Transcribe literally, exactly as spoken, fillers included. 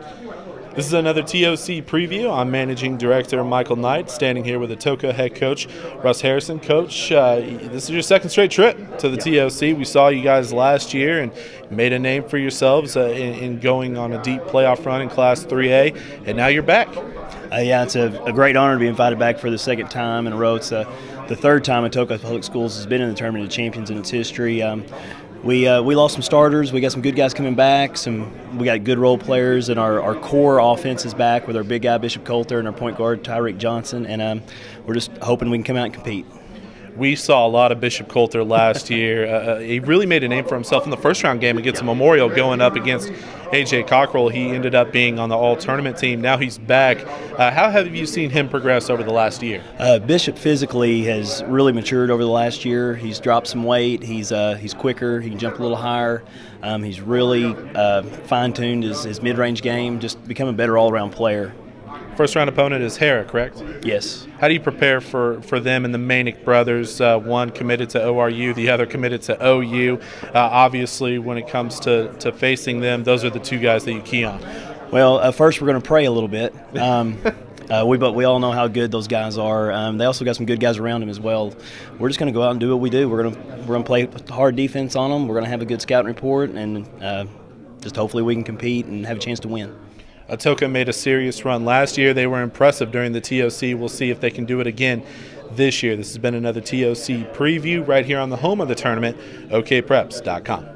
This is another T O C preview. I'm Managing Director Michael Knight, standing here with Atoka head coach Russ Harrison. Coach, uh, this is your second straight trip to the T O C. We saw you guys last year and made a name for yourselves uh, in, in going on a deep playoff run in Class three A, and now you're back. Uh, yeah, it's a, a great honor to be invited back for the second time in a row. It's uh, the third time Atoka Public Schools has been in the Tournament of Champions in its history. Um, we uh, we lost some starters. We got some good guys coming back. Some we got good role players, and our, our core offense is back with our big guy Bishop Coulter and our point guard Tyreek Johnson. And um, we're just hoping we can come out and compete. We saw a lot of Bishop Coulter last year. Uh, he really made a name for himself in the first round game against Memorial, going up against A J Cockrell. He ended up being on the all-tournament team. Now he's back. Uh, how have you seen him progress over the last year? Uh, Bishop physically has really matured over the last year. He's dropped some weight. He's uh, he's quicker. He can jump a little higher. Um, he's really uh, fine-tuned his, his mid-range game, just become a better all-around player. First round opponent is Hera, correct? Yes. How do you prepare for, for them and the Manick brothers? Uh, one committed to O R U, the other committed to O U. Uh, obviously, when it comes to, to facing them, those are the two guys that you key on. Well, uh, first we're going to pray a little bit. Um, uh, we but we all know how good those guys are. Um, they also got some good guys around them as well. We're just going to go out and do what we do. We're going to we're going to play hard defense on them. We're going to have a good scouting report, and uh, just hopefully we can compete and have a chance to win. Atoka made a serious run last year. They were impressive during the T O C. We'll see if they can do it again this year. This has been another T O C preview right here on the home of the tournament, O K preps dot com.